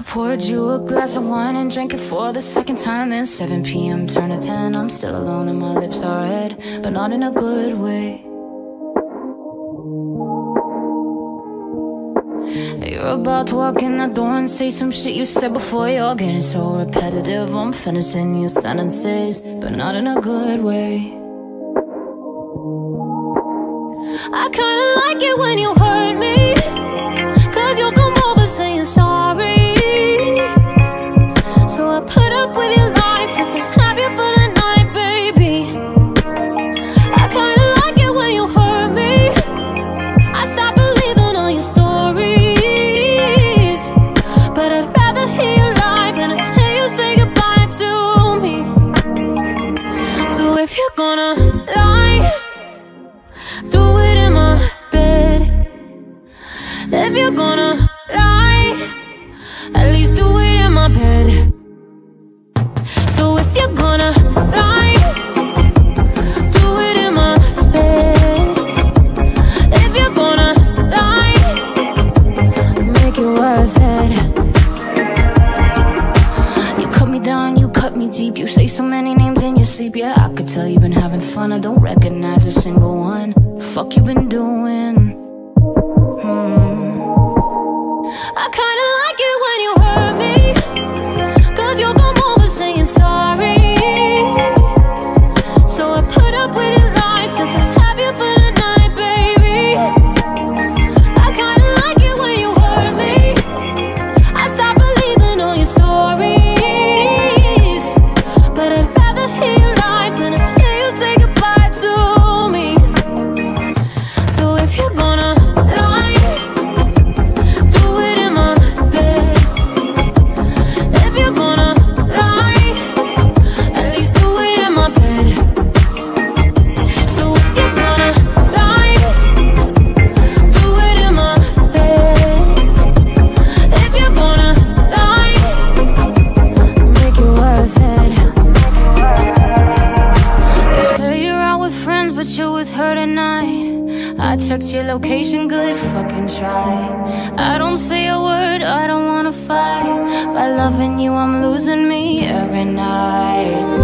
poured you a glass of wine and drank it for the second time. Then 7 p.m. turn to 10. I'm still alone and my lips are red, but not in a good way. You're about to walk in that door and say some shit you said before. You're getting so repetitive, I'm finishing your sentences, but not in a good way. I kinda like it when you hurt me, 'cause you'll come over saying sorry. So I put up with your lies just to have you for the night, baby. I kinda like it when you hurt me. I stop believing all your stories, but I'd rather hear you lie than hear you say goodbye to me. So if you're gonna lie, do it in my bed. If you're gonna lie, at least do it in my bed. So if you're gonna lie, do it in my bed. If you're gonna lie, make it worth it. You cut me down, you cut me deep. You say so many names in your sleep. Yeah, I could tell you've been having fun. I don't recognize a single one. Fuck you been doing? I kinda like it when you hurt me, 'cause you'll come over saying sorry. So I put up with your lies just to have you for the night, baby. I kinda like it when you hurt me. I stop believing all your stories, but I'd rather hear you lie than hear you say goodbye to me. So if you're gonna lie, do it in my bed. If you're gonna lie, at least do it in my bed. So if you're gonna lie, do it in my bed. If you're gonna lie, make it worth it. You say you're out with friends, but you're with her tonight. I checked your location, good fucking try. I don't say a word, I don't wanna fight. By loving you, I'm losing me every night.